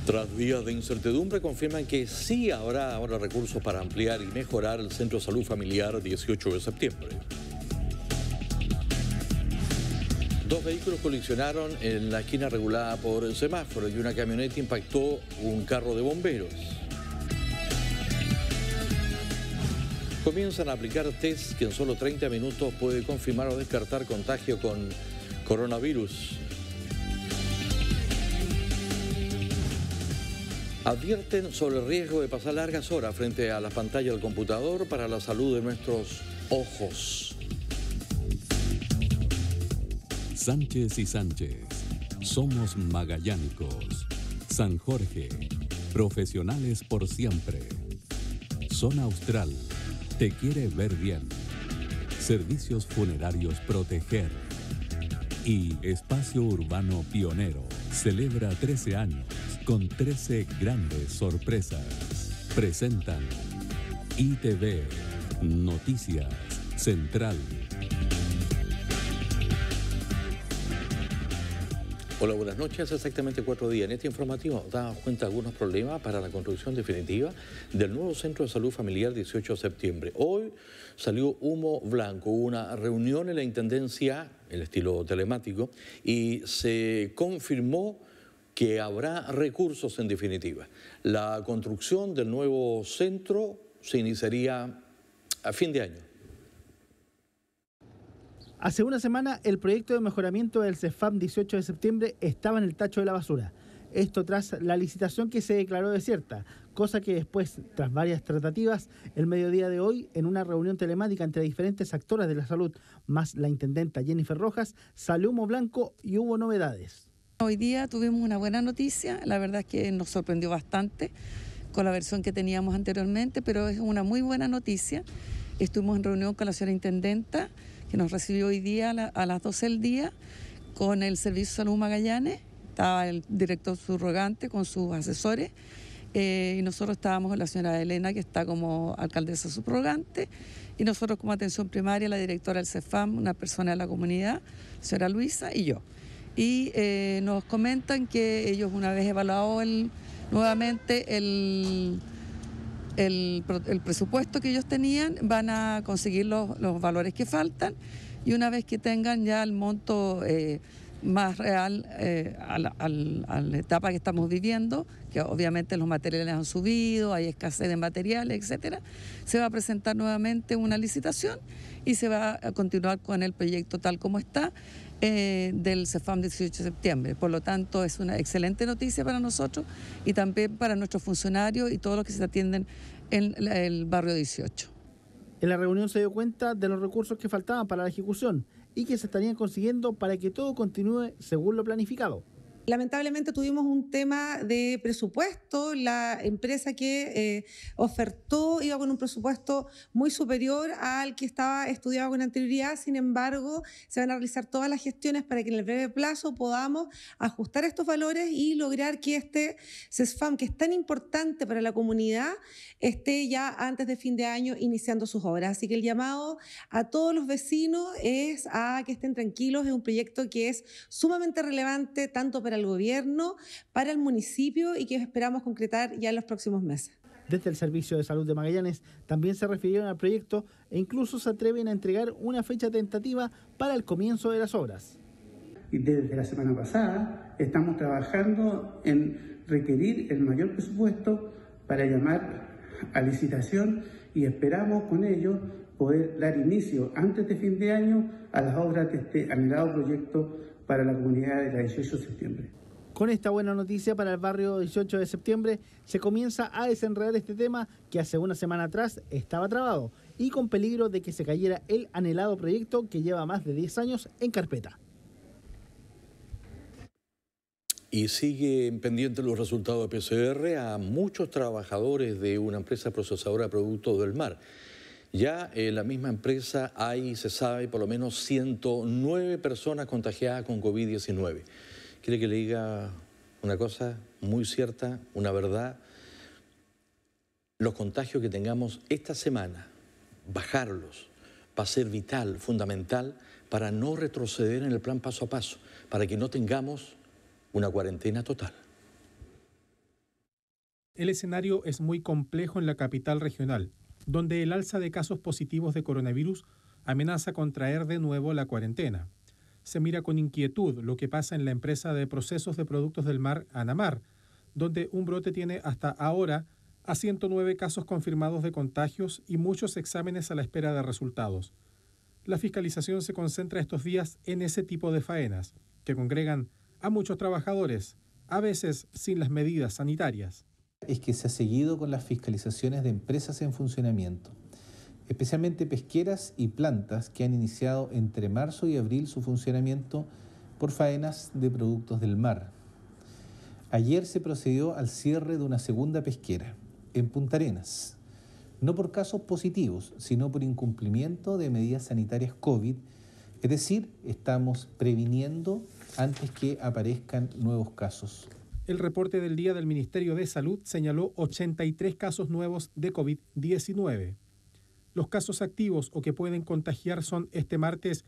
Tras días de incertidumbre, confirman que sí habrá ahora recursos para ampliar y mejorar el Centro de Salud Familiar 18 de septiembre. Dos vehículos colisionaron en la esquina regulada por el semáforo y una camioneta impactó un carro de bomberos. Comienzan a aplicar test que en solo 30 minutos puede confirmar o descartar contagio con coronavirus. Advierten sobre el riesgo de pasar largas horas frente a la pantalla del computador para la salud de nuestros ojos. Sánchez y Sánchez, somos magallánicos. San Jorge, profesionales por siempre. Zona Austral, te quiere ver bien. Servicios funerarios Proteger. Y Espacio Urbano Pionero, celebra 13 años con 13 grandes sorpresas. Presentan ITV, Noticias, Central. Hola, buenas noches. Exactamente 4 días. En este informativo damos cuenta de algunos problemas para la construcción definitiva del nuevo Centro de Salud Familiar 18 de septiembre. Hoy salió humo blanco. Hubo una reunión en la Intendencia, el estilo telemático, y se confirmó que habrá recursos en definitiva. La construcción del nuevo centro se iniciaría a fin de año. Hace una semana, el proyecto de mejoramiento del CEFAM 18 de septiembre estaba en el tacho de la basura. Esto tras la licitación que se declaró desierta, cosa que después, tras varias tratativas, el mediodía de hoy, en una reunión telemática entre diferentes actores de la salud, más la intendenta Jennifer Rojas, salió humo blanco y hubo novedades. Hoy día tuvimos una buena noticia, la verdad es que nos sorprendió bastante con la versión que teníamos anteriormente, pero es una muy buena noticia. Estuvimos en reunión con la señora intendenta, que nos recibió hoy día a las 12 del día, con el Servicio de Salud Magallanes, estaba el director subrogante con sus asesores, y nosotros estábamos con la señora Elena, que está como alcaldesa subrogante, y nosotros como atención primaria, la directora del CEFAM, una persona de la comunidad, la señora Luisa y yo. Y nos comentan que ellos, una vez evaluado nuevamente el presupuesto que ellos tenían, van a conseguir los valores que faltan, y una vez que tengan ya el monto más real a la etapa que estamos viviendo, que obviamente los materiales han subido, hay escasez de materiales, etcétera, se va a presentar nuevamente una licitación y se va a continuar con el proyecto tal como está del CEFAM 18 de septiembre. Por lo tanto, es una excelente noticia para nosotros y también para nuestros funcionarios y todos los que se atienden en el barrio 18. En la reunión se dio cuenta de los recursos que faltaban para la ejecución y que se estarían consiguiendo para que todo continúe según lo planificado. Lamentablemente tuvimos un tema de presupuesto. La empresa que ofertó iba con un presupuesto muy superior al que estaba estudiado con anterioridad. Sin embargo, se van a realizar todas las gestiones para que en el breve plazo podamos ajustar estos valores y lograr que este CESFAM, que es tan importante para la comunidad, esté ya antes de fin de año iniciando sus obras. Así que el llamado a todos los vecinos es a que estén tranquilos. Es un proyecto que es sumamente relevante tanto para el gobierno, para el municipio y que esperamos concretar ya en los próximos meses. Desde el Servicio de Salud de Magallanes también se refirieron al proyecto e incluso se atreven a entregar una fecha tentativa para el comienzo de las obras. Y desde la semana pasada estamos trabajando en requerir el mayor presupuesto para llamar a licitación y esperamos con ello poder dar inicio antes de fin de año a las obras de este anhelado proyecto para la comunidad de la 18 de septiembre. Con esta buena noticia para el barrio 18 de septiembre se comienza a desenredar este tema que hace una semana atrás estaba trabado y con peligro de que se cayera el anhelado proyecto que lleva más de 10 años en carpeta. Y siguen pendientes los resultados de PCR a muchos trabajadores de una empresa procesadora de productos del mar. Ya en la misma empresa hay, se sabe, por lo menos 109 personas contagiadas con COVID-19. ¿Quiere que le diga una cosa muy cierta, una verdad? Los contagios que tengamos esta semana, bajarlos, va a ser vital, fundamental, para no retroceder en el plan paso a paso, para que no tengamos una cuarentena total. El escenario es muy complejo en la capital regional, donde el alza de casos positivos de coronavirus amenaza con traer de nuevo la cuarentena. Se mira con inquietud lo que pasa en la empresa de procesos de productos del mar Anamar, donde un brote tiene hasta ahora a 109 casos confirmados de contagios y muchos exámenes a la espera de resultados. La fiscalización se concentra estos días en ese tipo de faenas, que congregan a muchos trabajadores, a veces sin las medidas sanitarias. Es que se ha seguido con las fiscalizaciones de empresas en funcionamiento, especialmente pesqueras y plantas que han iniciado entre marzo y abril su funcionamiento por faenas de productos del mar. Ayer se procedió al cierre de una segunda pesquera en Punta Arenas, no por casos positivos, sino por incumplimiento de medidas sanitarias COVID, es decir, estamos previniendo antes que aparezcan nuevos casos. El reporte del día del Ministerio de Salud señaló 83 casos nuevos de COVID-19. Los casos activos o que pueden contagiar son este martes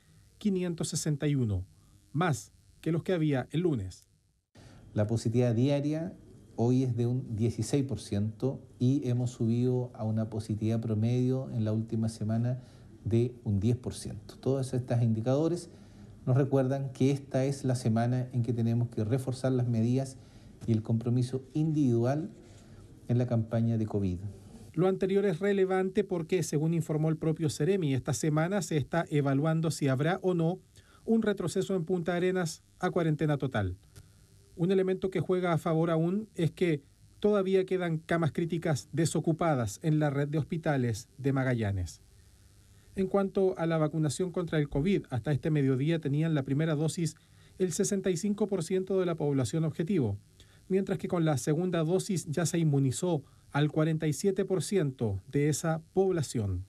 561, más que los que había el lunes. La positividad diaria hoy es de un 16% y hemos subido a una positividad promedio en la última semana de un 10%. Todos estos indicadores nos recuerdan que esta es la semana en que tenemos que reforzar las medidas y el compromiso individual en la campaña de COVID. Lo anterior es relevante porque, según informó el propio Ceremi, esta semana se está evaluando si habrá o no un retroceso en Punta Arenas a cuarentena total. Un elemento que juega a favor aún es que todavía quedan camas críticas desocupadas en la red de hospitales de Magallanes. En cuanto a la vacunación contra el COVID, hasta este mediodía tenían la primera dosis el 65% de la población objetivo, mientras que con la segunda dosis ya se inmunizó al 47% de esa población.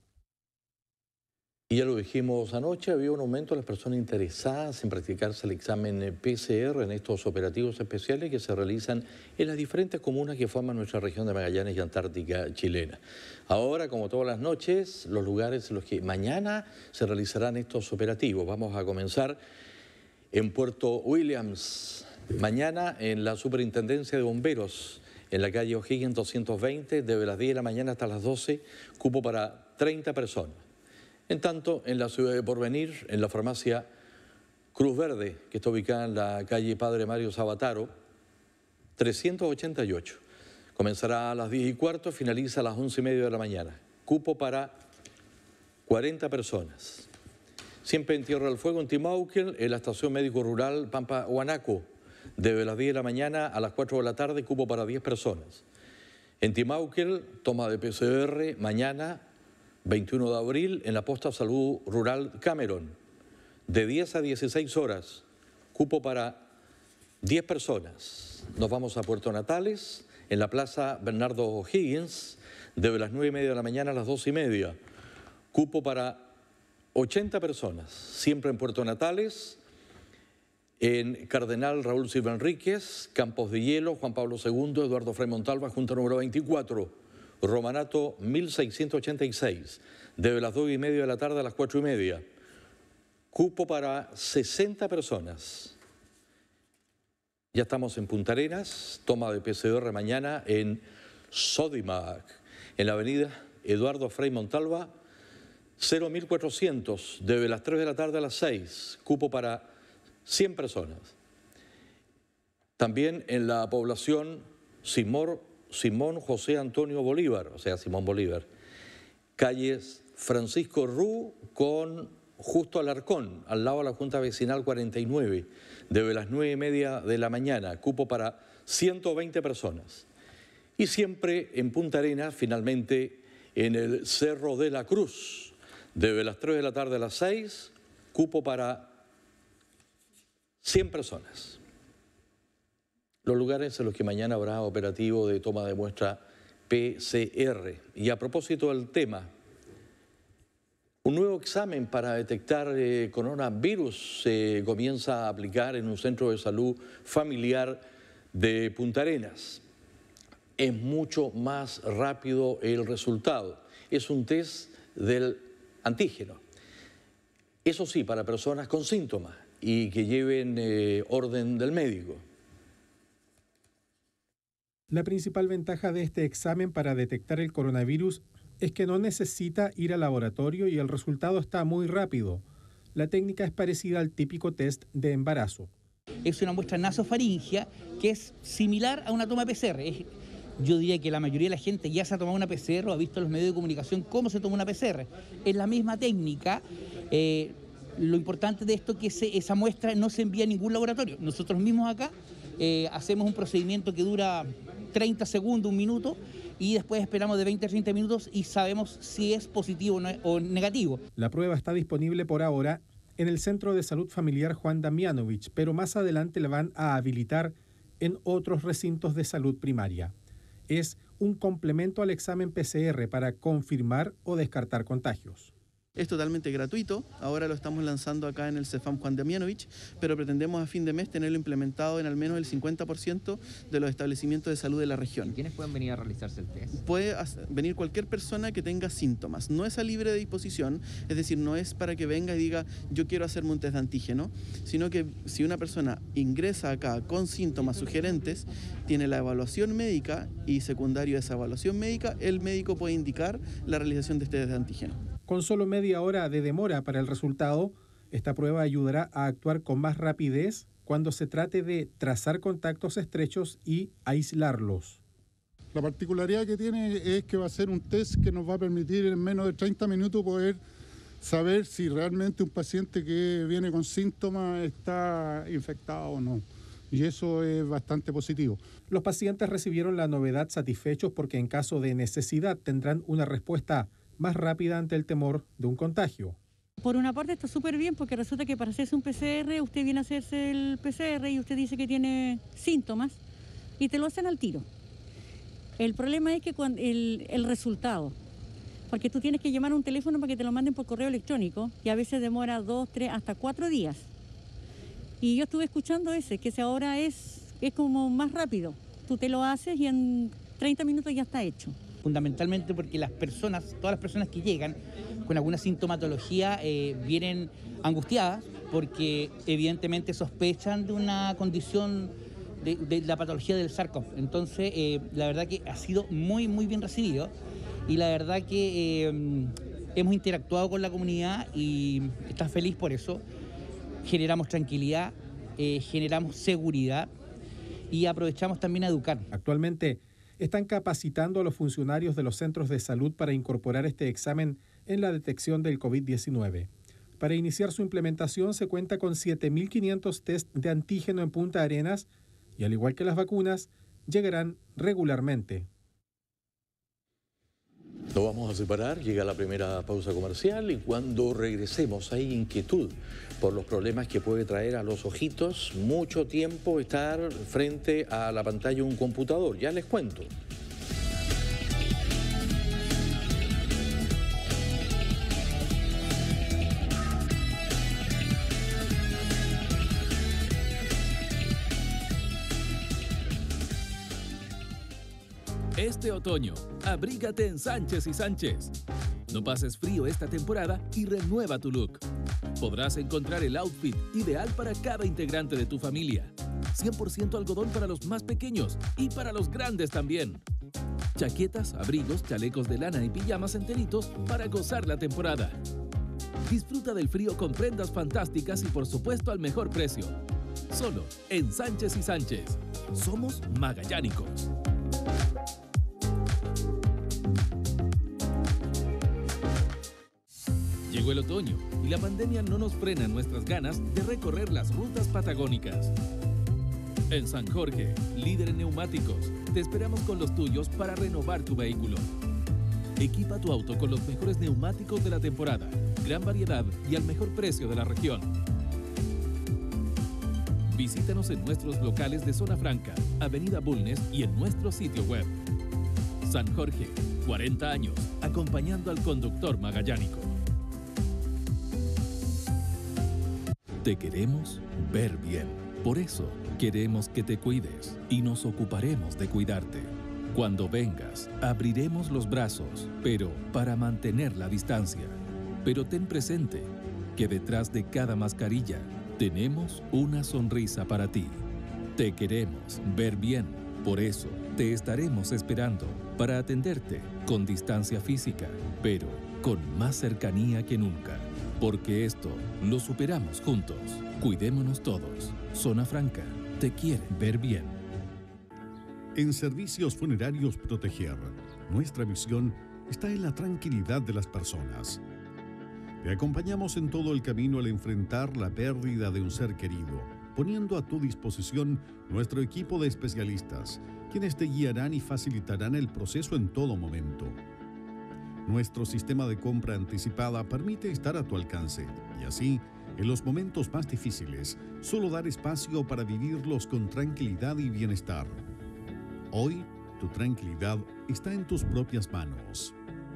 Y ya lo dijimos anoche, había un aumento de las personas interesadas en practicarse el examen PCR en estos operativos especiales que se realizan en las diferentes comunas que forman nuestra región de Magallanes y Antártica chilena. Ahora, como todas las noches, los lugares en los que mañana se realizarán estos operativos. Vamos a comenzar en Puerto Williams, mañana en la Superintendencia de Bomberos, en la calle O'Higgins 220, desde las 10 de la mañana hasta las 12, cupo para 30 personas. En tanto, en la ciudad de Porvenir, en la farmacia Cruz Verde, que está ubicada en la calle Padre Mario Sabataro, 388. Comenzará a las 10:15, finaliza a las 11:30 de la mañana. Cupo para 40 personas. Siempre en Tierra del Fuego, en Timauquel, en la estación médico rural Pampa Huanaco, desde las 10 de la mañana a las 4 de la tarde, cupo para 10 personas. En Timauquel, toma de PCR mañana, 21 de abril, en la posta Salud Rural Cameron, de 10 a 16 horas, cupo para 10 personas. Nos vamos a Puerto Natales, en la plaza Bernardo O'Higgins, desde las 9:30 de la mañana a las 12:30, cupo para 80 personas, siempre en Puerto Natales, en Cardenal Raúl Silva Enríquez, Campos de Hielo, Juan Pablo II, Eduardo Frei Montalva, Junta número 24, Romanato 1686, desde las 2:30 de la tarde a las 4:30. Cupo para 60 personas. Ya estamos en Punta Arenas, toma de PCR mañana en Sodimac, en la avenida Eduardo Frei Montalva, 01400, desde las 3 de la tarde a las 6, cupo para 100 personas. También en la población Simón José Antonio Bolívar, o sea, Simón Bolívar, calles Francisco Rú con Justo Alarcón, al lado de la Junta Vecinal 49, desde las 9:30 de la mañana, cupo para 120 personas. Y siempre en Punta Arenas, finalmente, en el Cerro de la Cruz, desde las 3 de la tarde a las 6, cupo para 100 personas. Los lugares en los que mañana habrá operativo de toma de muestra PCR. Y a propósito del tema, un nuevo examen para detectar coronavirus se comienza a aplicar en un centro de salud familiar de Punta Arenas. Es mucho más rápido el resultado. Es un test del antígeno. Eso sí, para personas con síntomas y que lleven orden del médico. La principal ventaja de este examen para detectar el coronavirus es que no necesita ir al laboratorio y el resultado está muy rápido. La técnica es parecida al típico test de embarazo. Es una muestra nasofaringea que es similar a una toma PCR. Yo diría que la mayoría de la gente ya se ha tomado una PCR o ha visto en los medios de comunicación cómo se toma una PCR. Es la misma técnica. Lo importante de esto es que esa muestra no se envía a ningún laboratorio. Nosotros mismos acá hacemos un procedimiento que dura 30 segundos, 1 minuto, y después esperamos de 20 a 30 minutos y sabemos si es positivo o negativo. La prueba está disponible por ahora en el Centro de Salud Familiar Juan Damianovich, pero más adelante la van a habilitar en otros recintos de salud primaria. Es un complemento al examen PCR para confirmar o descartar contagios. Es totalmente gratuito, ahora lo estamos lanzando acá en el CEFAM Juan Damianovich, pero pretendemos a fin de mes tenerlo implementado en al menos el 50% de los establecimientos de salud de la región. ¿Quiénes pueden venir a realizarse el test? Puede venir cualquier persona que tenga síntomas, no es a libre disposición, es decir, no es para que venga y diga yo quiero hacerme un test de antígeno, sino que si una persona ingresa acá con síntomas sugerentes, tiene la evaluación médica y secundario a esa evaluación médica, el médico puede indicar la realización de este test de antígeno. Con solo media hora de demora para el resultado, esta prueba ayudará a actuar con más rapidez cuando se trate de trazar contactos estrechos y aislarlos. La particularidad que tiene es que va a ser un test que nos va a permitir en menos de 30 minutos poder saber si realmente un paciente que viene con síntomas está infectado o no. Y eso es bastante positivo. Los pacientes recibieron la novedad satisfechos porque en caso de necesidad tendrán una respuesta más rápida ante el temor de un contagio. Por una parte está súper bien porque resulta que para hacerse un PCR, usted viene a hacerse el PCR y usted dice que tiene síntomas y te lo hacen al tiro. El problema es que cuando el resultado, porque tú tienes que llamar a un teléfono para que te lo manden por correo electrónico y a veces demora 2, 3, hasta 4 días. Y yo estuve escuchando que ahora es como más rápido. Tú te lo haces y en 30 minutos ya está hecho. Fundamentalmente porque todas las personas que llegan con alguna sintomatología vienen angustiadas porque evidentemente sospechan de una condición de la patología del SARS-CoV. Entonces, la verdad que ha sido muy, muy bien recibido y la verdad que hemos interactuado con la comunidad y está feliz por eso. Generamos tranquilidad, generamos seguridad y aprovechamos también a educar. Actualmente están capacitando a los funcionarios de los centros de salud para incorporar este examen en la detección del COVID-19. Para iniciar su implementación se cuenta con 7.500 test de antígeno en Punta Arenas y al igual que las vacunas, llegarán regularmente. Nos vamos a separar, llega la primera pausa comercial y cuando regresemos hay inquietud por los problemas que puede traer a los ojitos mucho tiempo estar frente a la pantalla de un computador. Ya les cuento. Este otoño, abrígate en Sánchez y Sánchez. No pases frío esta temporada y renueva tu look. Podrás encontrar el outfit ideal para cada integrante de tu familia. 100% algodón para los más pequeños y para los grandes también. Chaquetas, abrigos, chalecos de lana y pijamas enteritos para gozar la temporada. Disfruta del frío con prendas fantásticas y por supuesto al mejor precio. Solo en Sánchez y Sánchez. Somos magallánicos. Llegó el otoño y la pandemia no nos frena nuestras ganas de recorrer las rutas patagónicas. En San Jorge, líder en neumáticos, te esperamos con los tuyos para renovar tu vehículo. Equipa tu auto con los mejores neumáticos de la temporada, gran variedad y al mejor precio de la región. Visítanos en nuestros locales de Zona Franca, Avenida Bulnes y en nuestro sitio web. San Jorge, 40 años, acompañando al conductor magallánico. Te queremos ver bien. Por eso, queremos que te cuides y nos ocuparemos de cuidarte. Cuando vengas, abriremos los brazos, pero para mantener la distancia. Pero ten presente que detrás de cada mascarilla tenemos una sonrisa para ti. Te queremos ver bien. Por eso, te estaremos esperando para atenderte con distancia física, pero con más cercanía que nunca. Porque esto lo superamos juntos. Cuidémonos todos. Zona Franca te quiere ver bien. En Servicios Funerarios Proteger, nuestra misión está en la tranquilidad de las personas. Te acompañamos en todo el camino al enfrentar la pérdida de un ser querido, poniendo a tu disposición nuestro equipo de especialistas, quienes te guiarán y facilitarán el proceso en todo momento. Nuestro sistema de compra anticipada permite estar a tu alcance y así, en los momentos más difíciles, solo dar espacio para vivirlos con tranquilidad y bienestar. Hoy, tu tranquilidad está en tus propias manos.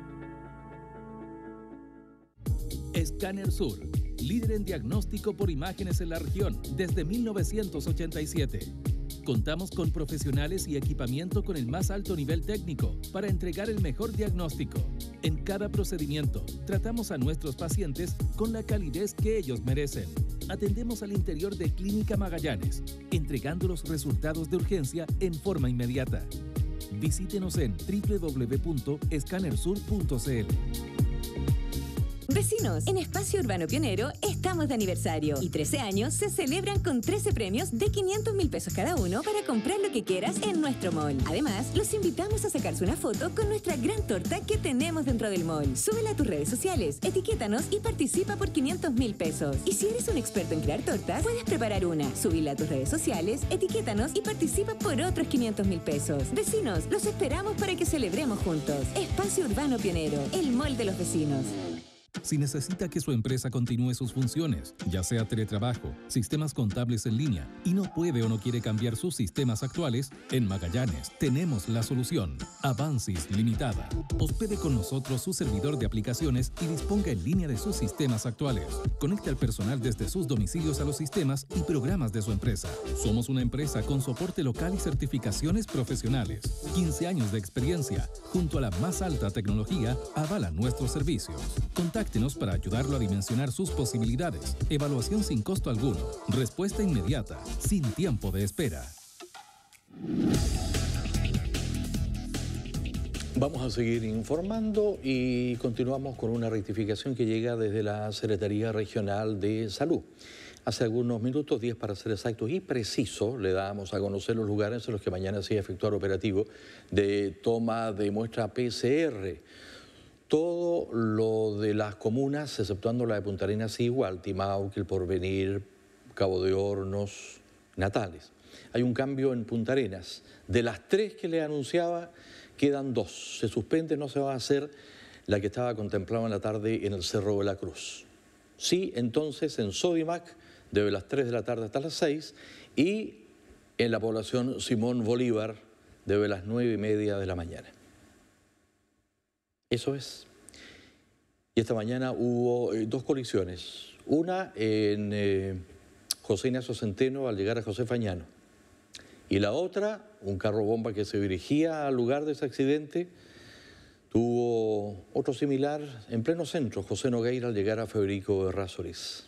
Escáner Sur, líder en diagnóstico por imágenes en la región desde 1987. Contamos con profesionales y equipamiento con el más alto nivel técnico para entregar el mejor diagnóstico. En cada procedimiento, tratamos a nuestros pacientes con la calidez que ellos merecen. Atendemos al interior de Clínica Magallanes, entregando los resultados de urgencia en forma inmediata. Visítenos en www.escanersur.cl. Vecinos, en Espacio Urbano Pionero estamos de aniversario y 13 años se celebran con 13 premios de 500.000 pesos cada uno para comprar lo que quieras en nuestro mall. Además, los invitamos a sacarse una foto con nuestra gran torta que tenemos dentro del mall. Súbela a tus redes sociales, etiquétanos y participa por 500.000 pesos. Y si eres un experto en crear tortas, puedes preparar una, subirla a tus redes sociales, etiquétanos y participa por otros 500.000 pesos. Vecinos, los esperamos para que celebremos juntos. Espacio Urbano Pionero, el mall de los vecinos. Si necesita que su empresa continúe sus funciones, ya sea teletrabajo, sistemas contables en línea, y no puede o no quiere cambiar sus sistemas actuales, en Magallanes tenemos la solución. Avancis Limitada. Hospede con nosotros su servidor de aplicaciones y disponga en línea de sus sistemas actuales. Conecte al personal desde sus domicilios a los sistemas y programas de su empresa. Somos una empresa con soporte local y certificaciones profesionales. 15 años de experiencia, junto a la más alta tecnología, avalan nuestros servicios. Contáctenos para ayudarlo a dimensionar sus posibilidades. Evaluación sin costo alguno. Respuesta inmediata, sin tiempo de espera. Vamos a seguir informando y continuamos con una rectificación que llega desde la Secretaría Regional de Salud. Hace algunos minutos, 10 para ser exactos y precisos, le damos a conocer los lugares en los que mañana se va a efectuar operativo de toma de muestra PCR. Todo lo de las comunas, exceptuando la de Punta Arenas, igual, Timauque, El Porvenir, Cabo de Hornos, Natales. Hay un cambio en Punta Arenas. De las 3 que le anunciaba, quedan 2. Se suspende, no se va a hacer la que estaba contemplada en la tarde en el Cerro de la Cruz. Sí, entonces en Sodimac, desde las 3 de la tarde hasta las 6, y en la población Simón Bolívar, desde las 9:30 de la mañana. Eso es. Y esta mañana hubo 2 colisiones. Una en José Ignacio Centeno al llegar a José Fañano. Y la otra, un carro bomba que se dirigía al lugar de ese accidente, tuvo otro similar en pleno centro, José Nogueira, al llegar a Federico Errázuriz.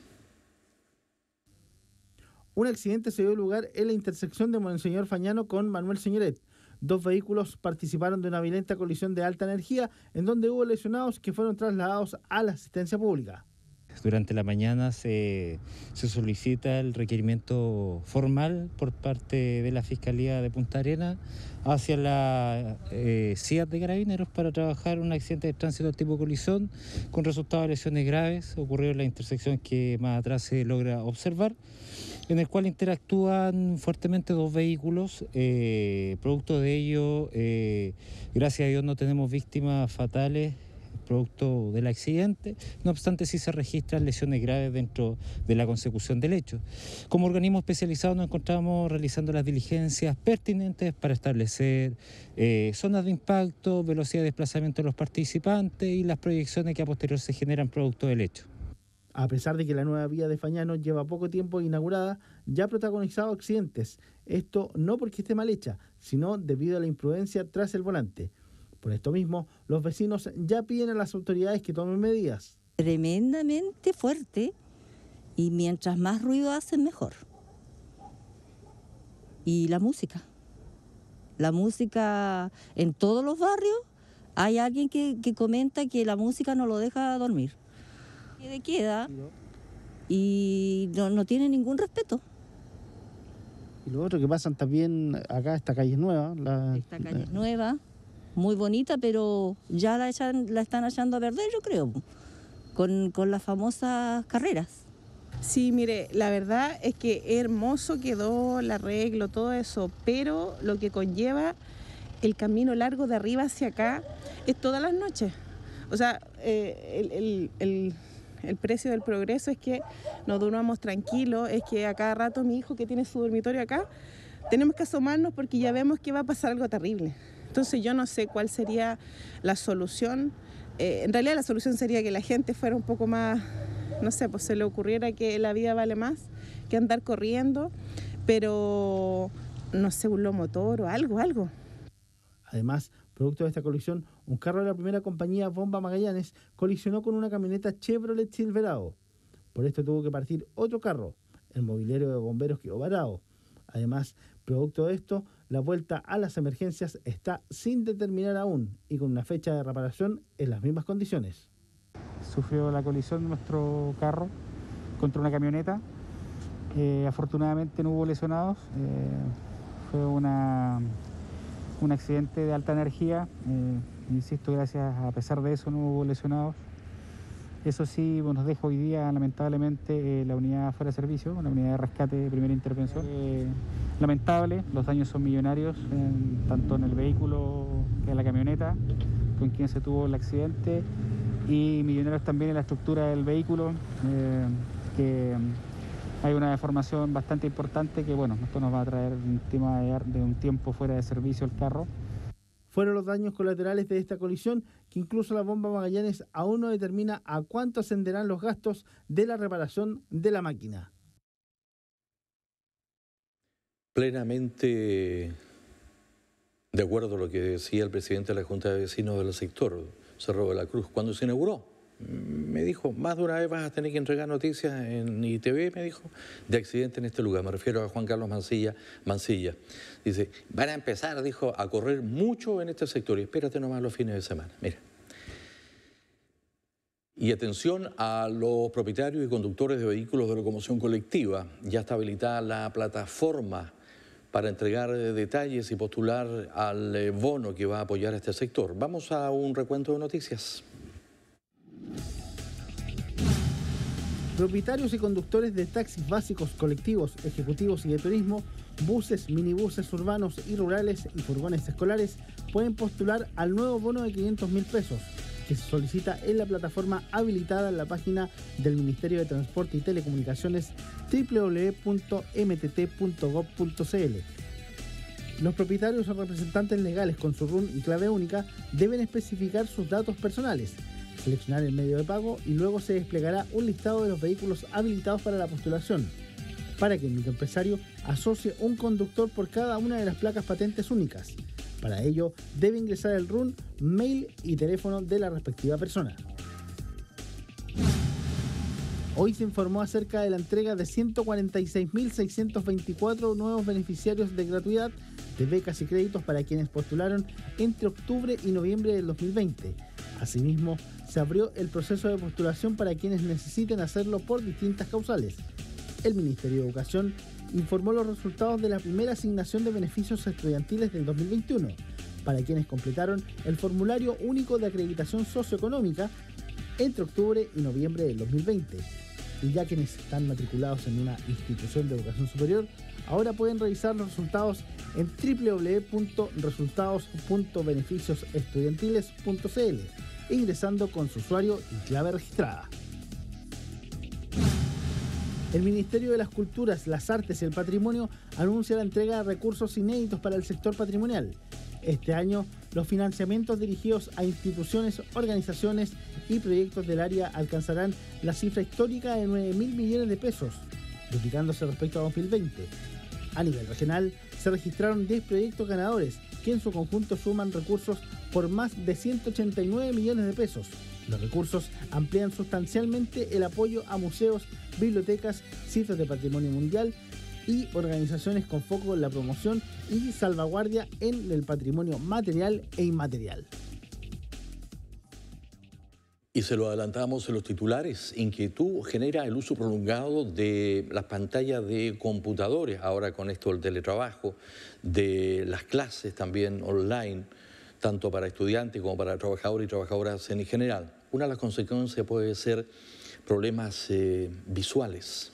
Un accidente se dio lugar en la intersección de Monseñor Fañano con Manuel Señoret. 2 vehículos participaron de una violenta colisión de alta energía en donde hubo lesionados que fueron trasladados a la asistencia pública. Durante la mañana se solicita el requerimiento formal por parte de la Fiscalía de Punta Arenas hacia la CIAT de Carabineros para trabajar un accidente de tránsito tipo colisión con resultado de lesiones graves ocurrido en la intersección que más atrás se logra observar, en el cual interactúan fuertemente 2 vehículos. Producto de ello, gracias a Dios no tenemos víctimas fatales producto del accidente, no obstante sí se registran lesiones graves dentro de la consecución del hecho. Como organismo especializado nos encontramos realizando las diligencias pertinentes para establecer zonas de impacto, velocidad de desplazamiento de los participantes y las proyecciones que a posterior se generan producto del hecho. A pesar de que la nueva vía de Fañano lleva poco tiempo inaugurada, ya ha protagonizado accidentes. Esto no porque esté mal hecha, sino debido a la imprudencia tras el volante. Por esto mismo, los vecinos ya piden a las autoridades que tomen medidas. Tremendamente fuerte y mientras más ruido hacen, mejor. Y la música. La música en todos los barrios, hay alguien que comenta que la música no lo deja dormir. Queda y no tiene ningún respeto. Y lo otro que pasan también acá, esta calle es nueva. Esta calle es nueva, muy bonita, pero ya la están echando a perder, yo creo, con las famosas carreras. Sí, mire, la verdad es que hermoso quedó el arreglo, todo eso, pero lo que conlleva el camino largo de arriba hacia acá es todas las noches. O sea, el precio del progreso es que nos durmamos tranquilos, es que a cada rato mi hijo que tiene su dormitorio acá, tenemos que asomarnos porque ya vemos que va a pasar algo terrible. Entonces yo no sé cuál sería la solución. En realidad la solución sería que la gente fuera un poco más, no sé, pues se le ocurriera que la vida vale más que andar corriendo, pero no sé, un lomotor o algo. Además, producto de esta colisión, un carro de la primera compañía Bomba Magallanes colisionó con una camioneta Chevrolet Silverado. Por esto tuvo que partir otro carro. El mobiliario de bomberos quedó varado. Además, producto de esto, la vuelta a las emergencias está sin determinar aún y con una fecha de reparación en las mismas condiciones. Sufrió la colisión de nuestro carro contra una camioneta. Afortunadamente no hubo lesionados. Fue un accidente de alta energía. Insisto, gracias, a pesar de eso no hubo lesionados. Eso sí, nos deja hoy día lamentablemente la unidad fuera de servicio, la unidad de rescate de primera intervención. Lamentable, los daños son millonarios, tanto en el vehículo que en la camioneta con quien se tuvo el accidente, y millonarios también en la estructura del vehículo, que hay una deformación bastante importante que, bueno, esto nos va a traer un tema de un tiempo fuera de servicio el carro. Fueron los daños colaterales de esta colisión que incluso la Bomba Magallanes aún no determina a cuánto ascenderán los gastos de la reparación de la máquina. Plenamente de acuerdo a lo que decía el presidente de la Junta de Vecinos del sector, Cerro de la Cruz, cuando se inauguró. Me dijo, más de una vez vas a tener que entregar noticias en ITV, me dijo, de accidente en este lugar. Me refiero a Juan Carlos Mancilla. Dice, van a empezar, dijo, a correr mucho en este sector y espérate nomás los fines de semana. Mira. Y atención a los propietarios y conductores de vehículos de locomoción colectiva. Ya está habilitada la plataforma para entregar detalles y postular al bono que va a apoyar a este sector. Vamos a un recuento de noticias. Propietarios y conductores de taxis básicos, colectivos, ejecutivos y de turismo, buses, minibuses urbanos y rurales y furgones escolares pueden postular al nuevo bono de 500.000 pesos que se solicita en la plataforma habilitada en la página del Ministerio de Transporte y Telecomunicaciones www.mtt.gov.cl. Los propietarios o representantes legales con su RUN y clave única deben especificar sus datos personales, seleccionar el medio de pago y luego se desplegará un listado de los vehículos habilitados para la postulación, para que el microempresario asocie un conductor por cada una de las placas patentes únicas. Para ello, debe ingresar el RUN, mail y teléfono de la respectiva persona. Hoy se informó acerca de la entrega de 146.624 nuevos beneficiarios de gratuidad de becas y créditos para quienes postularon entre octubre y noviembre del 2020. Asimismo, se abrió el proceso de postulación para quienes necesiten hacerlo por distintas causales. El Ministerio de Educación informó los resultados de la primera asignación de beneficios estudiantiles del 2021 para quienes completaron el formulario único de acreditación socioeconómica entre octubre y noviembre del 2020. Y ya quienes están matriculados en una institución de educación superior ahora pueden revisar los resultados en www.resultados.beneficiosestudiantiles.cl ingresando con su usuario y clave registrada. El Ministerio de las Culturas, las Artes y el Patrimonio anuncia la entrega de recursos inéditos para el sector patrimonial. Este año, los financiamientos dirigidos a instituciones, organizaciones y proyectos del área alcanzarán la cifra histórica de 9.000 millones de pesos, duplicándose respecto a 2020. A nivel regional, se registraron 10 proyectos ganadores, que en su conjunto suman recursos por más de 189 millones de pesos. Los recursos amplían sustancialmente el apoyo a museos, bibliotecas, sitios de patrimonio mundial y organizaciones con foco en la promoción y salvaguardia en el patrimonio material e inmaterial. Y se lo adelantamos en los titulares, inquietud genera el uso prolongado de las pantallas de computadores, ahora con esto del teletrabajo, de las clases también online, tanto para estudiantes como para trabajadores y trabajadoras en general. Una de las consecuencias puede ser problemas visuales.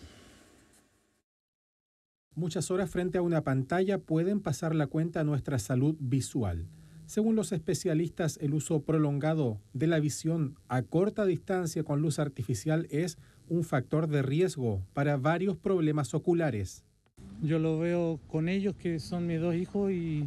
Muchas horas frente a una pantalla pueden pasar la cuenta a nuestra salud visual. Según los especialistas, el uso prolongado de la visión a corta distancia con luz artificial es un factor de riesgo para varios problemas oculares. Yo lo veo con ellos, que son mis dos hijos, y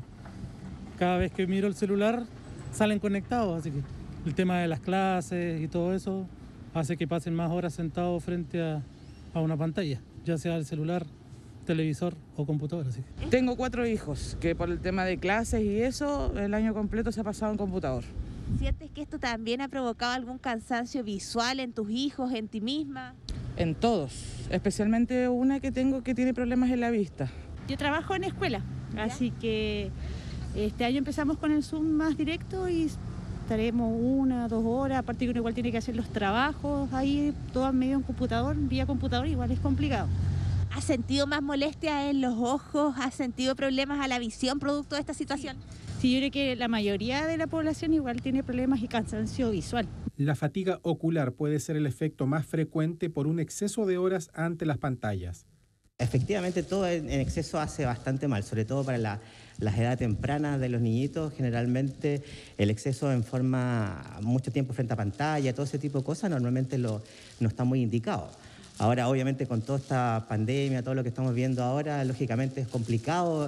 cada vez que miro el celular salen conectados, así que el tema de las clases y todo eso hace que pasen más horas sentados frente a una pantalla, ya sea el celular, televisor o computadora. Así. Tengo 4 hijos que por el tema de clases y eso el año completo se ha pasado en computador. ¿Sientes que esto también ha provocado algún cansancio visual en tus hijos, en ti misma? En todos, especialmente una que tengo que tiene problemas en la vista. Yo trabajo en escuela, así que este año empezamos con el Zoom más directo y estaremos 1 o 2 horas, aparte que uno igual tiene que hacer los trabajos ahí, todo medio en computador, vía computador, igual es complicado. ¿Has sentido más molestia en los ojos? ¿Has sentido problemas a la visión producto de esta situación? Sí, yo creo que la mayoría de la población igual tiene problemas y cansancio visual. La fatiga ocular puede ser el efecto más frecuente por un exceso de horas ante las pantallas. Efectivamente, todo en exceso hace bastante mal, sobre todo para las edades tempranas de los niñitos. Generalmente el exceso en forma mucho tiempo frente a pantalla, todo ese tipo de cosas, normalmente no está muy indicado. Ahora, obviamente, con toda esta pandemia, todo lo que estamos viendo ahora, lógicamente es complicado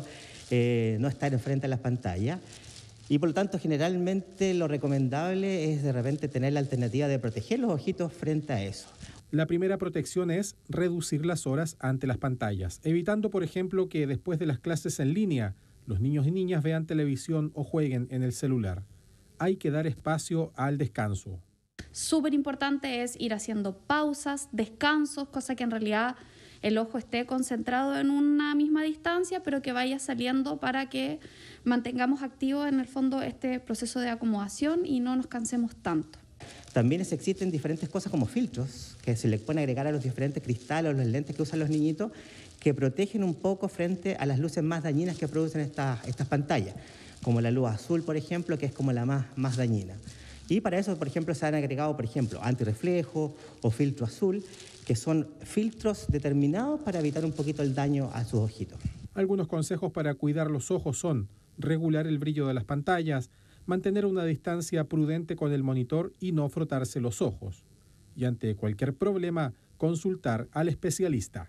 no estar enfrente a las pantallas. Y por lo tanto, generalmente lo recomendable es de repente tener la alternativa de proteger los ojitos frente a eso. La primera protección es reducir las horas ante las pantallas, evitando, por ejemplo, que después de las clases en línea, los niños y niñas vean televisión o jueguen en el celular. Hay que dar espacio al descanso. Súper importante es ir haciendo pausas, descansos, cosa que en realidad el ojo esté concentrado en una misma distancia, pero que vaya saliendo para que mantengamos activo en el fondo este proceso de acomodación y no nos cansemos tanto. También existen diferentes cosas como filtros que se le pueden agregar a los diferentes cristales o los lentes que usan los niñitos, que protegen un poco frente a las luces más dañinas que producen estas pantallas, como la luz azul, por ejemplo, que es como la más dañina. Y para eso, por ejemplo, se han agregado, por ejemplo, antirreflejo o filtro azul, que son filtros determinados para evitar un poquito el daño a sus ojitos. Algunos consejos para cuidar los ojos son regular el brillo de las pantallas, mantener una distancia prudente con el monitor y no frotarse los ojos. Y ante cualquier problema, consultar al especialista.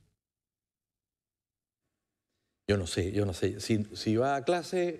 Yo no sé. Si va a clase,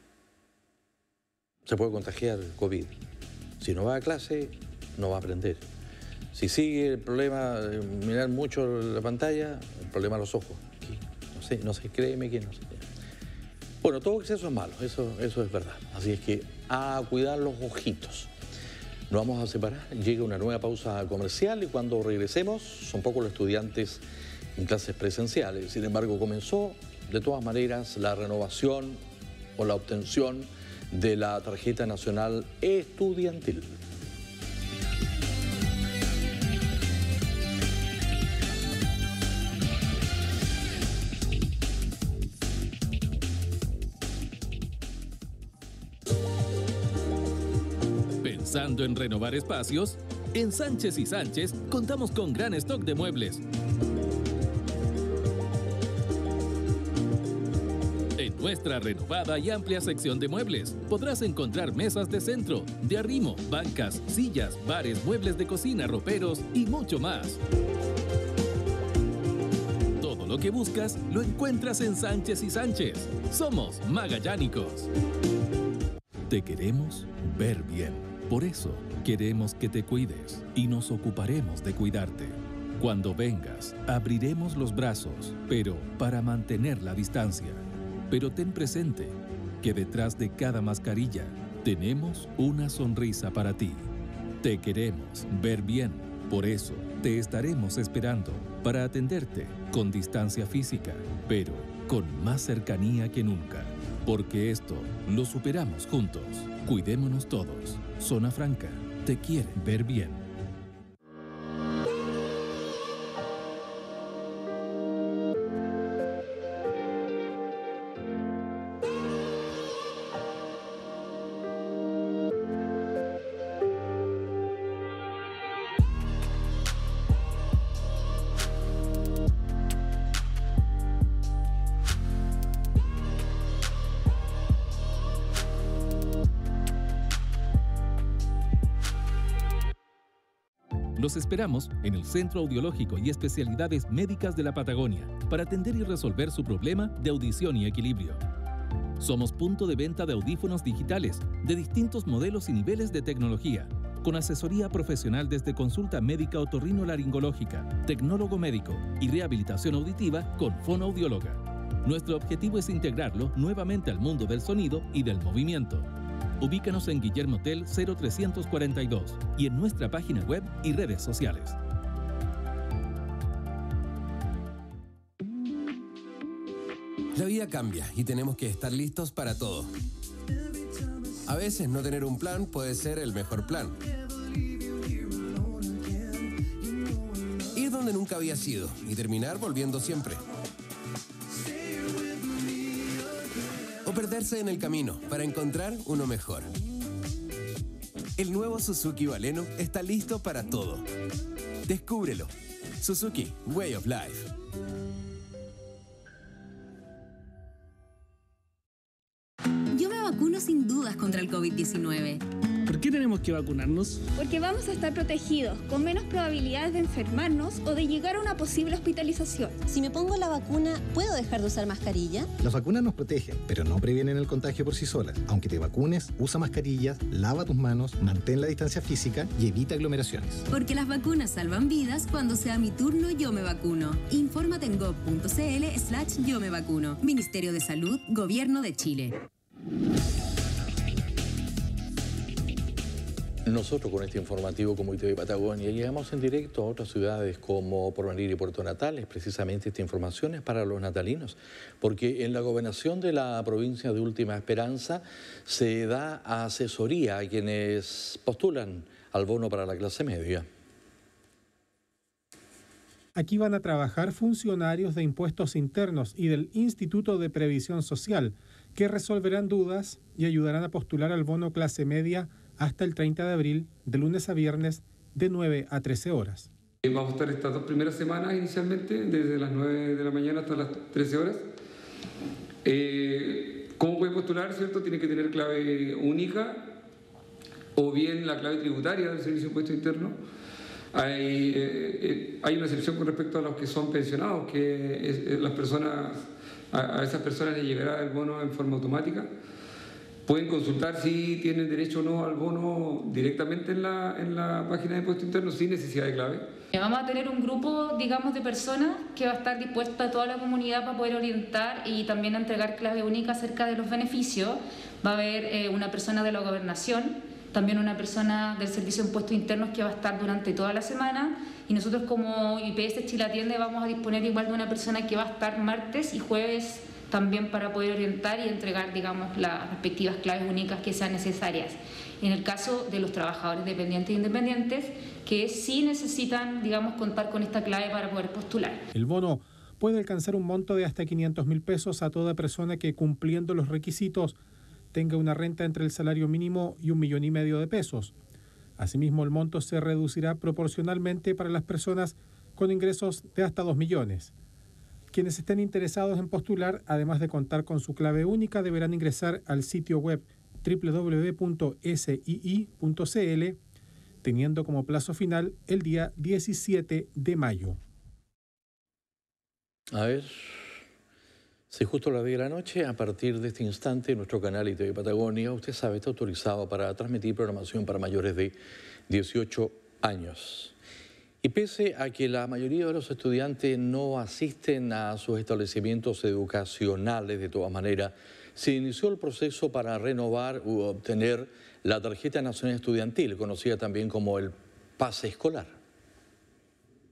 se puede contagiar COVID. Si no va a clase, no va a aprender. Si sigue el problema de mirar mucho la pantalla, el problema de los ojos. No sé, créeme que no sé. Bueno, todo exceso es malo, eso es verdad. Así es que a cuidar los ojitos. Nos vamos a separar, llega una nueva pausa comercial y cuando regresemos son pocos los estudiantes en clases presenciales. Sin embargo, comenzó de todas maneras la renovación o la obtención de la tarjeta nacional estudiantil. Pensando en renovar espacios, en Sánchez y Sánchez contamos con gran stock de muebles. En nuestra renovada y amplia sección de muebles podrás encontrar mesas de centro, de arrimo, bancas, sillas, bares, muebles de cocina, roperos y mucho más. Todo lo que buscas lo encuentras en Sánchez y Sánchez. Somos magallánicos. Te queremos ver bien. Por eso, queremos que te cuides y nos ocuparemos de cuidarte. Cuando vengas, abriremos los brazos, pero para mantener la distancia. Pero ten presente que detrás de cada mascarilla tenemos una sonrisa para ti. Te queremos ver bien. Por eso, Te estaremos esperando para atenderte con distancia física, pero con más cercanía que nunca. Porque esto lo superamos juntos. Cuidémonos todos. Zona Franca te quiere ver bien. Los esperamos en el Centro Audiológico y Especialidades Médicas de la Patagonia para atender y resolver su problema de audición y equilibrio. Somos punto de venta de audífonos digitales de distintos modelos y niveles de tecnología, con asesoría profesional desde consulta médica otorrinolaringológica, tecnólogo médico y rehabilitación auditiva con fonoaudióloga. Nuestro objetivo es integrarlo nuevamente al mundo del sonido y del movimiento. Ubícanos en Guillermo Tell 0342 y en nuestra página web y redes sociales. La vida cambia y tenemos que estar listos para todo. A veces no tener un plan puede ser el mejor plan. Ir donde nunca habías ido y terminar volviendo siempre. O perderse en el camino para encontrar uno mejor. El nuevo Suzuki Baleno está listo para todo. Descúbrelo. Suzuki Way of Life. Yo me vacuno sin dudas contra el COVID-19. ¿Por qué tenemos que vacunarnos? Porque vamos a estar protegidos, con menos probabilidades de enfermarnos o de llegar a una posible hospitalización. Si me pongo la vacuna, ¿puedo dejar de usar mascarilla? Las vacunas nos protegen, pero no previenen el contagio por sí solas. Aunque te vacunes, usa mascarillas, lava tus manos, mantén la distancia física y evita aglomeraciones. Porque las vacunas salvan vidas. Cuando sea mi turno, yo me vacuno. Infórmate en gov.cl/yo me vacuno. Ministerio de Salud, Gobierno de Chile. Nosotros con este informativo como ITV Patagonia llegamos en directo a otras ciudades como Porvenir y Puerto Natales. Precisamente esta información es para los natalinos, porque en la gobernación de la provincia de Última Esperanza se da asesoría a quienes postulan al bono para la clase media. Aquí van a trabajar funcionarios de impuestos internos y del Instituto de Previsión Social, que resolverán dudas y ayudarán a postular al bono clase media hasta el 30 de abril, de lunes a viernes, de 9 a 13 horas. Vamos a estar estas 2 primeras semanas inicialmente, desde las 9 de la mañana hasta las 13 horas. ¿Cómo puede postular? ¿Cierto? Tiene que tener clave única o bien la clave tributaria del Servicio de Impuesto Interno. Hay una excepción con respecto a los que son pensionados, que las personas, a esas personas les llegará el bono en forma automática. Pueden consultar si tienen derecho o no al bono directamente en la página de Impuesto Interno sin necesidad de clave. Vamos a tener un grupo, digamos, de personas que va a estar dispuesta a toda la comunidad para poder orientar y también a entregar clave única acerca de los beneficios. Va a haber una persona de la gobernación, también una persona del Servicio de Impuestos Internos que va a estar durante toda la semana, y nosotros como IPS Chile Atiende vamos a disponer igual de una persona que va a estar martes y jueves también para poder orientar y entregar, digamos, las respectivas claves únicas que sean necesarias. En el caso de los trabajadores dependientes e independientes, que sí necesitan, digamos, contar con esta clave para poder postular. El bono puede alcanzar un monto de hasta 500.000 pesos a toda persona que, cumpliendo los requisitos, tenga una renta entre el salario mínimo y 1,5 millones de pesos. Asimismo, el monto se reducirá proporcionalmente para las personas con ingresos de hasta 2 millones. Quienes estén interesados en postular, además de contar con su clave única, deberán ingresar al sitio web www.sii.cl, teniendo como plazo final el día 17 de mayo. A ver, si justo a las 10 de la noche, a partir de este instante, nuestro canal ITV Patagonia, usted sabe, está autorizado para transmitir programación para mayores de 18 años. Y pese a que la mayoría de los estudiantes no asisten a sus establecimientos educacionales, de todas maneras, se inició el proceso para renovar u obtener la Tarjeta Nacional Estudiantil, conocida también como el Pase Escolar.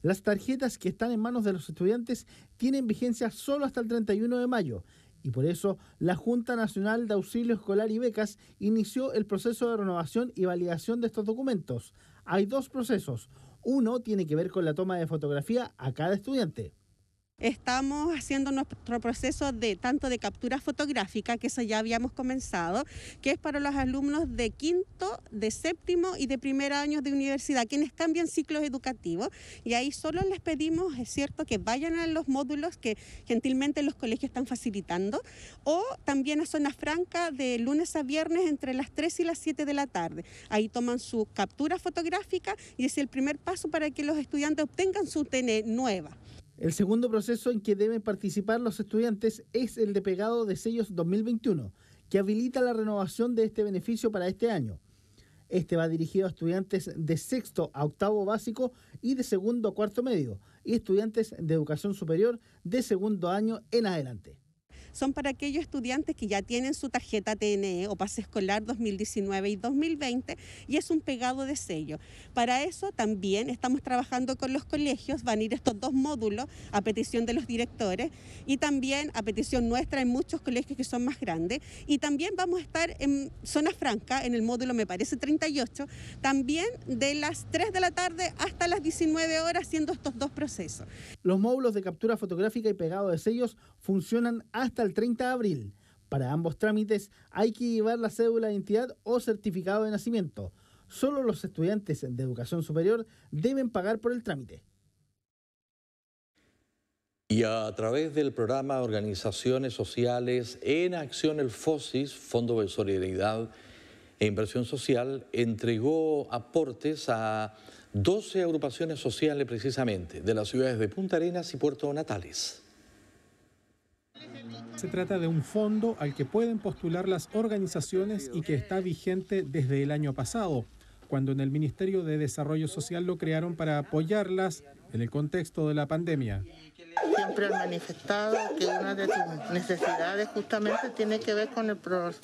Las tarjetas que están en manos de los estudiantes tienen vigencia solo hasta el 31 de mayo y por eso la Junta Nacional de Auxilio Escolar y Becas inició el proceso de renovación y validación de estos documentos. Hay dos procesos. Uno tiene que ver con la toma de fotografía a cada estudiante. Estamos haciendo nuestro proceso de tanto de captura fotográfica, que eso ya habíamos comenzado, que es para los alumnos de quinto, de séptimo y de primer año de universidad, quienes cambian ciclos educativos, y ahí solo les pedimos, es cierto, que vayan a los módulos que gentilmente los colegios están facilitando, o también a zona franca de lunes a viernes entre las 3 y las 7 de la tarde. Ahí toman su captura fotográfica y es el primer paso para que los estudiantes obtengan su TN nueva. El segundo proceso en que deben participar los estudiantes es el de pegado de sellos 2021, que habilita la renovación de este beneficio para este año. Este va dirigido a estudiantes de sexto a octavo básico y de segundo a cuarto medio, y estudiantes de educación superior de segundo año en adelante. Son para aquellos estudiantes que ya tienen su tarjeta TNE o pase escolar 2019 y 2020 y es un pegado de sello. Para eso también estamos trabajando con los colegios, van a ir estos dos módulos a petición de los directores y también a petición nuestra en muchos colegios que son más grandes, y también vamos a estar en zona franca, en el módulo me parece 38, también de las 3 de la tarde hasta las 19 horas haciendo estos dos procesos. Los módulos de captura fotográfica y pegado de sellos funcionan hasta el 30 de abril. Para ambos trámites hay que llevar la cédula de identidad o certificado de nacimiento. Solo los estudiantes de educación superior deben pagar por el trámite. Y a través del programa Organizaciones Sociales en Acción, el FOSIS, Fondo de Solidaridad e Inversión Social, entregó aportes a 12 agrupaciones sociales precisamente de las ciudades de Punta Arenas y Puerto Natales. Se trata de un fondo al que pueden postular las organizaciones y que está vigente desde el año pasado, cuando en el Ministerio de Desarrollo Social lo crearon para apoyarlas en el contexto de la pandemia. Siempre han manifestado que una de sus necesidades justamente tiene que ver con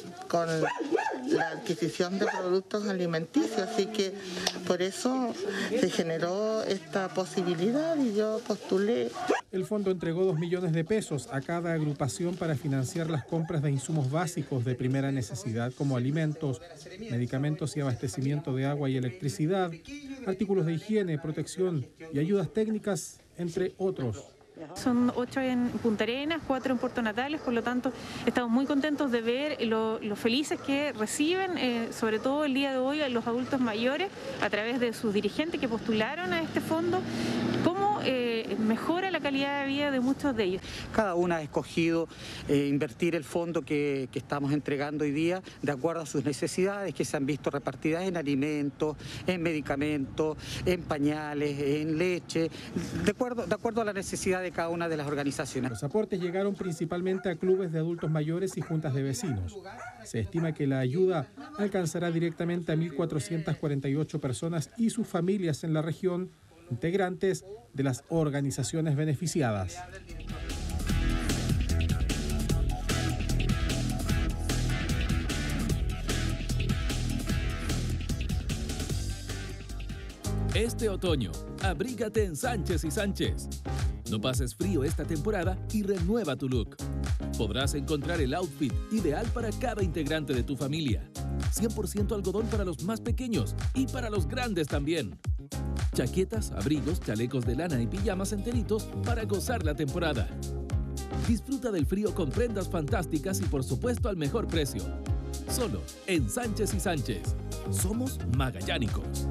la adquisición de productos alimenticios, así que por eso se generó esta posibilidad y yo postulé. El fondo entregó 2 millones de pesos a cada agrupación para financiar las compras de insumos básicos de primera necesidad como alimentos, medicamentos y abastecimiento de agua y electricidad, artículos de higiene, protección y ayudas técnicas, entre otros. Son 8 en Punta Arenas, 4 en Puerto Natales, por lo tanto estamos muy contentos de ver lo felices que reciben, sobre todo el día de hoy, a los adultos mayores, a través de sus dirigentes que postularon a este fondo, cómo mejora la calidad de vida de muchos de ellos. Cada una ha escogido invertir el fondo que estamos entregando hoy día de acuerdo a sus necesidades, que se han visto repartidas en alimentos, en medicamentos, en pañales, en leche, de acuerdo a la necesidad de cada una de las organizaciones. Los aportes llegaron principalmente a clubes de adultos mayores y juntas de vecinos. Se estima que la ayuda alcanzará directamente a 1.448 personas y sus familias en la región, integrantes de las organizaciones beneficiadas. Este otoño, abrígate en Sánchez y Sánchez. No pases frío esta temporada y renueva tu look. Podrás encontrar el outfit ideal para cada integrante de tu familia. 100% algodón para los más pequeños y para los grandes también. Chaquetas, abrigos, chalecos de lana y pijamas enteritos para gozar la temporada. Disfruta del frío con prendas fantásticas y por supuesto al mejor precio. Solo en Sánchez y Sánchez. Somos magallánicos.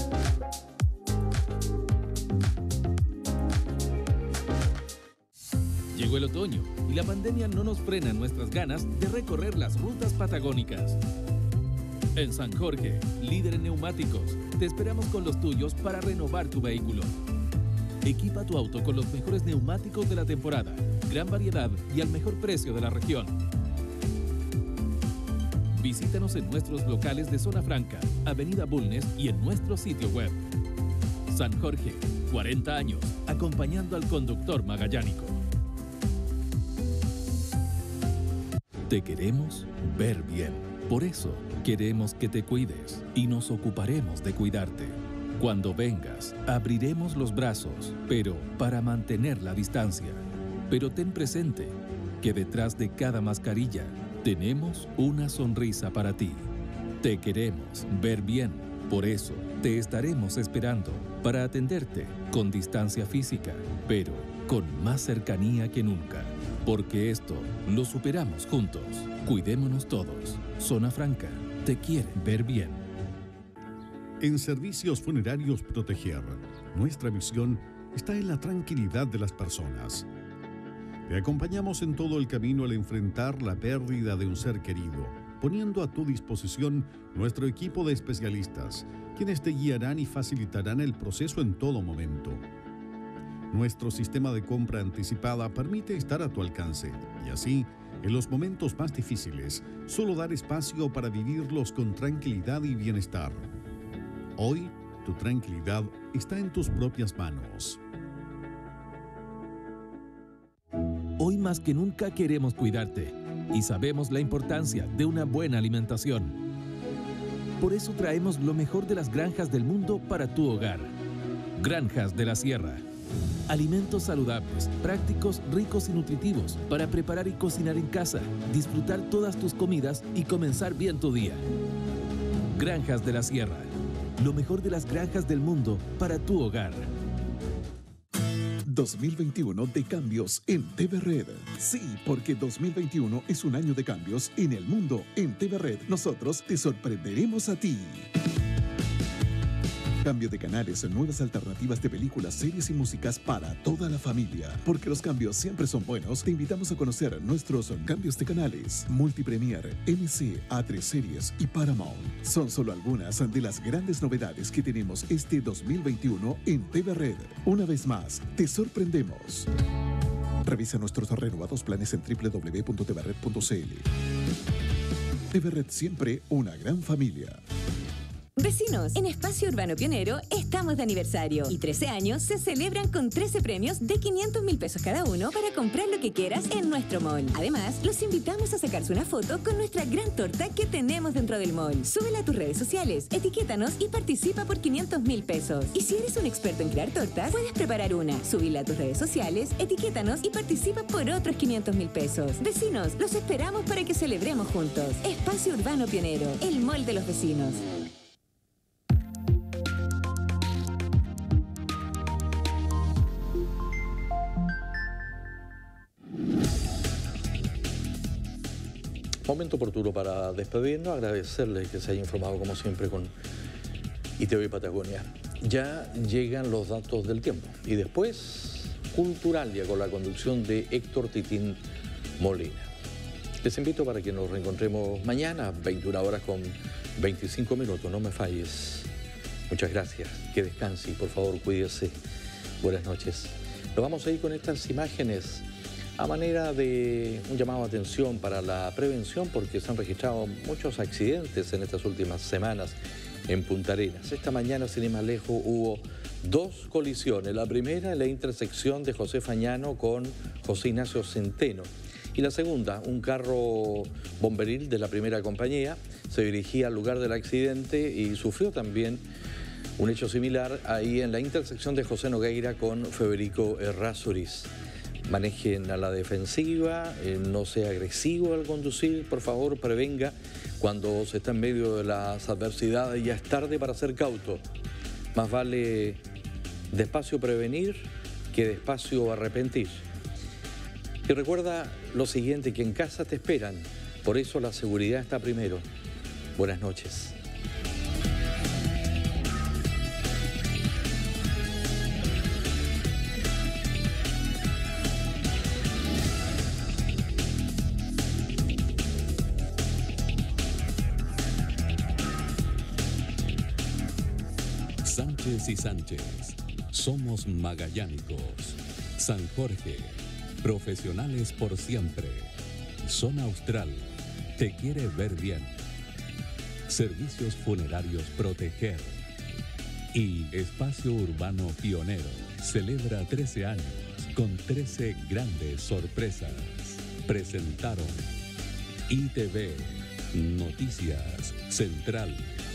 Llegó el otoño y la pandemia no nos frena nuestras ganas de recorrer las rutas patagónicas. En San Jorge, líder en neumáticos, te esperamos con los tuyos para renovar tu vehículo. Equipa tu auto con los mejores neumáticos de la temporada, gran variedad y al mejor precio de la región. Visítanos en nuestros locales de Zona Franca, Avenida Bulnes y en nuestro sitio web. San Jorge, 40 años, acompañando al conductor magallánico. Te queremos ver bien. Por eso, queremos que te cuides y nos ocuparemos de cuidarte. Cuando vengas, abriremos los brazos, pero para mantener la distancia. Pero ten presente que detrás de cada mascarilla tenemos una sonrisa para ti. Te queremos ver bien, por eso te estaremos esperando para atenderte con distancia física, pero con más cercanía que nunca. Porque esto lo superamos juntos. Cuidémonos todos. Zona Franca te quiere ver bien. En Servicios Funerarios Proteger, nuestra misión está en la tranquilidad de las personas. Te acompañamos en todo el camino al enfrentar la pérdida de un ser querido, poniendo a tu disposición nuestro equipo de especialistas, quienes te guiarán y facilitarán el proceso en todo momento. Nuestro sistema de compra anticipada permite estar a tu alcance y así, en los momentos más difíciles, solo dar espacio para vivirlos con tranquilidad y bienestar. Hoy, tu tranquilidad está en tus propias manos. Hoy más que nunca queremos cuidarte y sabemos la importancia de una buena alimentación. Por eso traemos lo mejor de las granjas del mundo para tu hogar. Granjas de la Sierra. Alimentos saludables, prácticos, ricos y nutritivos para preparar y cocinar en casa, disfrutar todas tus comidas y comenzar bien tu día. Granjas de la Sierra. Lo mejor de las granjas del mundo para tu hogar. 2021 de cambios en TV Red. Sí, porque 2021 es un año de cambios en el mundo. En TV Red, nosotros te sorprenderemos a ti. Cambio de canales, nuevas alternativas de películas, series y músicas para toda la familia. Porque los cambios siempre son buenos, te invitamos a conocer nuestros cambios de canales. Multipremier, MC, A3 Series y Paramount. Son solo algunas de las grandes novedades que tenemos este 2021 en TV Red. Una vez más, te sorprendemos. Revisa nuestros renovados planes en www.tvred.cl. TV Red, siempre una gran familia. Vecinos, en Espacio Urbano Pionero estamos de aniversario y 13 años se celebran con 13 premios de 500.000 pesos cada uno para comprar lo que quieras en nuestro mall. Además, los invitamos a sacarse una foto con nuestra gran torta que tenemos dentro del mall. Súbela a tus redes sociales, etiquétanos y participa por 500.000 pesos. Y si eres un experto en crear tortas, puedes preparar una. Súbela a tus redes sociales, etiquétanos y participa por otros 500.000 pesos. Vecinos, los esperamos para que celebremos juntos. Espacio Urbano Pionero, el mall de los vecinos. Momento oportuno para despedirnos, agradecerles que se haya informado como siempre con ITV Patagonia. Ya llegan los datos del tiempo y después Culturalia con la conducción de Héctor Titín Molina. Les invito para que nos reencontremos mañana, 21 horas con 25 minutos, no me falles. Muchas gracias, que descanse y por favor cuídese. Buenas noches. Nos vamos a ir con estas imágenes a manera de un llamado de atención para la prevención porque se han registrado muchos accidentes en estas últimas semanas en Punta Arenas. Esta mañana, sin ir más lejos, hubo 2 colisiones. La primera en la intersección de José Fañano con José Ignacio Centeno. Y la segunda, un carro bomberil de la primera compañía se dirigía al lugar del accidente y sufrió también un hecho similar ahí en la intersección de José Nogueira con Federico Errázuriz. Manejen a la defensiva, no sea agresivo al conducir, por favor prevenga cuando se está en medio de las adversidades, ya es tarde para ser cauto. Más vale despacio prevenir que despacio arrepentir. Y recuerda lo siguiente, que en casa te esperan, por eso la seguridad está primero. Buenas noches. Sánchez y Sánchez, somos magallánicos. San Jorge, profesionales por siempre. Zona Austral, te quiere ver bien. Servicios Funerarios Proteger. Y Espacio Urbano Pionero celebra 13 años con 13 grandes sorpresas. Presentaron ITV, Noticias Central.